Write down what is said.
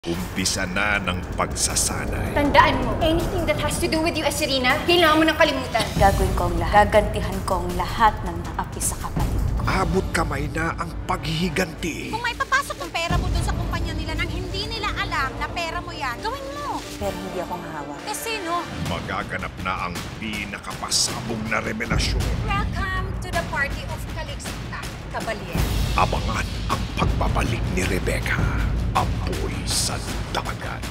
Umpisa na ng pagsasanay. Tandaan mo, anything that has to do with you as Serena, kailangan mo nang kalimutan. Gagawin ko ang lahat. Gagantihan ko ang lahat ng naapi sa kapatid ko. Abot kamay na ang paghihiganti. Kung may papasok ng pera mo dun sa kumpanya nila nang hindi nila alam na pera mo yan, gawin mo. Pero hindi akong hawak. Eh sino? Magaganap na ang pinakapasabog na revelasyon. Welcome to the party of Calixta, Cavalier. Abangan ang pagbabalik ni Rebecca. Apoy sa dagat.